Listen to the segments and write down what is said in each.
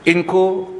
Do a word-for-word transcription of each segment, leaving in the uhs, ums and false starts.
इनको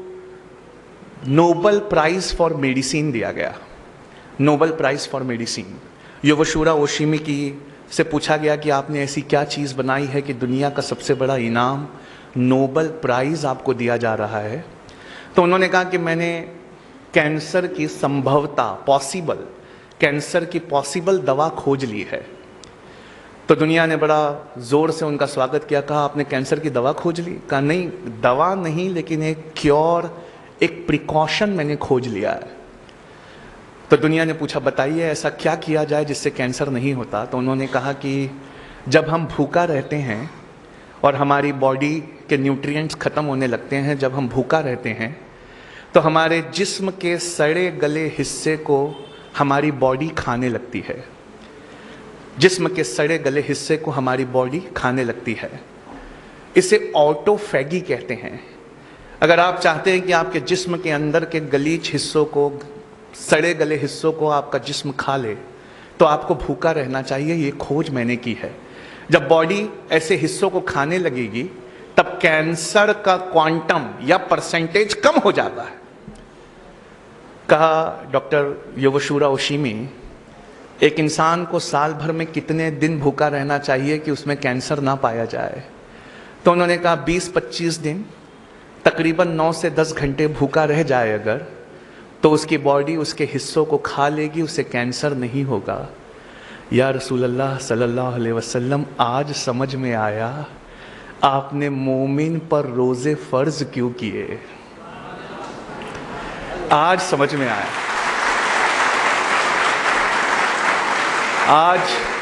Nobel prize for medicine दिया गया, नोबेल प्राइज फॉर मेडिसिन। योवशुरा ओशिमी की से पूछा गया कि आपने ऐसी क्या चीज़ बनाई है कि दुनिया का सबसे बड़ा इनाम नोबेल प्राइज आपको दिया जा रहा है। तो उन्होंने कहा कि मैंने कैंसर की संभवता, पॉसिबल कैंसर की पॉसिबल दवा खोज ली है। तो दुनिया ने बड़ा ज़ोर से उनका स्वागत किया, कहा आपने कैंसर की दवा खोज ली? कहा नहीं, दवा नहीं, लेकिन एक क्योर, एक प्रिकॉशन मैंने खोज लिया है। तो दुनिया ने पूछा बताइए ऐसा क्या किया जाए जिससे कैंसर नहीं होता। तो उन्होंने कहा कि जब हम भूखा रहते हैं और हमारी बॉडी के न्यूट्रिएंट्स ख़त्म होने लगते हैं, जब हम भूखा रहते हैं तो हमारे जिस्म के सड़े गले हिस्से को हमारी बॉडी खाने लगती है, जिस्म के सड़े गले हिस्से को हमारी बॉडी खाने लगती है। इसे ऑटोफैगी कहते हैं। अगर आप चाहते हैं कि आपके जिस्म के अंदर के गलीच हिस्सों को, सड़े गले हिस्सों को आपका जिस्म खा ले, तो आपको भूखा रहना चाहिए। ये खोज मैंने की है। जब बॉडी ऐसे हिस्सों को खाने लगेगी तब कैंसर का क्वांटम या परसेंटेज कम हो जाता है। कहा डॉक्टर योवशुरा ओशिमी, एक इंसान को साल भर में कितने दिन भूखा रहना चाहिए कि उसमें कैंसर ना पाया जाए? तो उन्होंने कहा बीस पच्चीस दिन, तकरीबन नौ से दस घंटे भूखा रह जाए अगर, तो उसकी बॉडी उसके हिस्सों को खा लेगी, उसे कैंसर नहीं होगा। या रसूल अल्लाह सल्लल्लाहु अलैहि वसल्लम, आज समझ में आया आपने मोमिन पर रोजे फर्ज क्यों किए। आज समझ में आया। आज